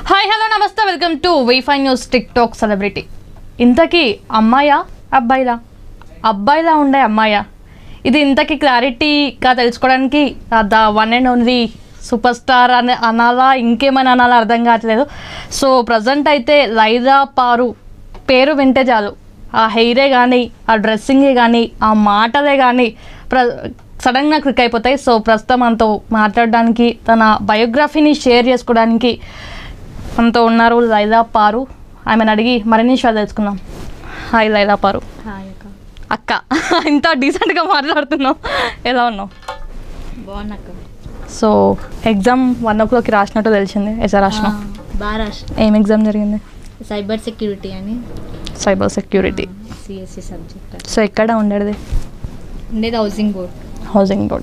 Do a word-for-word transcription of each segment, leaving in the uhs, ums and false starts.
Hi hello నమస్తే welcome to wifi news TikTok celebrity. ఇంతకీ అమ్మాయా అబ్బాయిలా అబ్బాయిలా ఉండే అమ్మాయా ఇది ఇంతకీ క్లారిటీగా తెలుసుకోవడానికి the one and only superstar అని అనాలా ఇంకేమైనా అనాలా అర్థం కావట్లేదు. సో ప్రజెంట్ అయితే లైలా పారు పేరు వింటే చాలు ఆ హెయిరే కానీ ఆ డ్రెస్సింగే కానీ ఆ మాటలే కానీ ప్ర సడన్గా క్లిక్ అయిపోతాయి. సో ప్రస్తుతం మనతో మాట్లాడడానికి తన బయోగ్రఫీని షేర్ చేసుకోవడానికి మనతో ఉన్నారు లైలా పారు. ఆమెను అడిగి మరిన్ని విషయాలు తెలుసుకుందాం. హాయ్ లైలా పారు. అక్క ఇంత డీసెంట్గా మాట్లాడుతున్నావు, ఎలా ఉన్నావు? బాగున్నా అక్క. సో ఎగ్జామ్ వన్ ఓ క్లాక్కి రాసినట్టు తెలిసింది. ఎట్లా రాసినావు? బాగా రాసిన. ఏం ఎగ్జామ్ జరిగింది? సైబర్ సెక్యూరిటీ అని. Cyber security CSC subject. So ఎక్కడ ఉండేది? ఉండేది housing board. Housing board.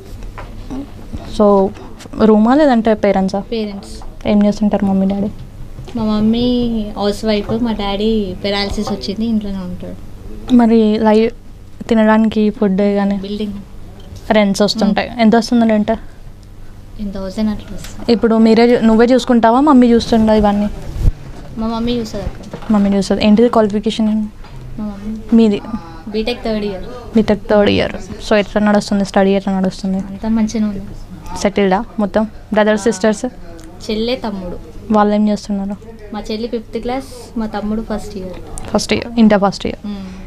So రూమా లేదంటే పేరెంట్సా? పేరెంట్స్. ఏం చేస్తుంటారు మమ్మీ డాడీ? మా మమ్మీ హౌస్ వైఫ్, మా డాడీ పెరాలసిస్ వచ్చింది, ఇంట్లోనే ఉంటాడు. మరి లైవ్ తినడానికి ఫుడ్ కానీ బిల్డింగ్ రెంట్స్ వస్తుంటాయి. ఎంత వస్తుంది రెంట్? టెన్ థౌసండ్ అట్లా వస్తుంది. ఇప్పుడు మీరే నువ్వే చూసుకుంటావా, మమ్మీ చూస్తుందా ఇవన్నీ? మా మమ్మీ చూస్తుంది అక్క. మమ్మీ చూస్తుంది. ఏంటిది క్వాలిఫికేషన్? మా మమ్మీ మీది BTech third year. BTech third year. So ఎట్లా నడుస్తుంది స్టడీ? ఎట్లా నడుస్తుంది? అంతా మంచిగా ఉంది. సెటిల్డా మొత్తం? Brothers sisters? చెల్లె తమ్ముడు. వాళ్ళు ఏం చేస్తున్నారు? మా చెల్లి ఫిఫ్త్ క్లాస్, మా తమ్ముడు first year. First year, inter first year.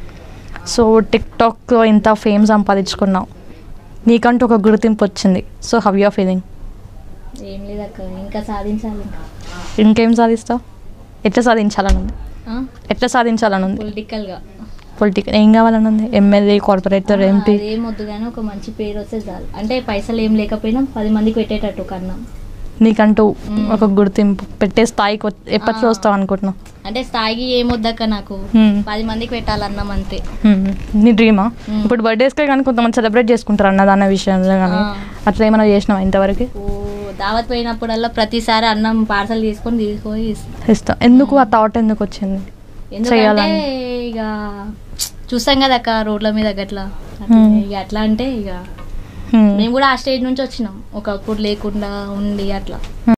So టిక్ టాక్లో ఇంత ఫేమ్ సంపాదించుకున్నావు, నీకంటూ ఒక గుర్తింపు వచ్చింది. So how you are feeling? ఏం లేదక్క, ఇంకా సాధించాలి. ఇంకేం సాధిస్తావు? ఎట్లా సాధించాలని ఉంది? ఎట్లా సాధించాలని ఉంది? పొలిటికల్గా. పొలిటికల్ ఏం కావాలని ఉంది? MLA, corporator, MP? ఏం వద్దు కానీ ఒక మంచి పేరు వస్తే చాలు. అంటే పైసలు ఏం లేకపోయినా పది మందికి పెట్టేటట్టు కన్నా. నీకంటూ ఒక గుర్తింపు పెట్టే స్థాయికి ఎప్పట్లో వస్తావు అనుకుంటున్నావు? అంటే స్థాయికి ఏం వద్దక్క, నాకు పది మందికి పెట్టాలన్నాం అంతే. నీ డ్రీమా? ఇప్పుడు బర్త్డేస్కే కానీ కొంతమంది సెలబ్రేట్ చేసుకుంటారు అన్నదాన విషయంలో కానీ, అట్లా ఏమైనా చేసినావా ఇంతవరకు? ఓ దావత్ పోయినప్పుడల్లా ప్రతిసారి అన్నం పార్సల్ తీసుకొని తీసుకొని ఇస్తాం. ఎందుకు ఆ థాట్ ఎందుకు వచ్చింది? ఎందుకంటే ఇక చూసాం కదా అక్క రోడ్ల మీద గట్లా, ఇక అట్లా అంటే ఇక మేము కూడా ఆ స్టేజ్ నుంచి వచ్చినాం, ఒకప్పుడు లేకుండా ఉండి అట్లా.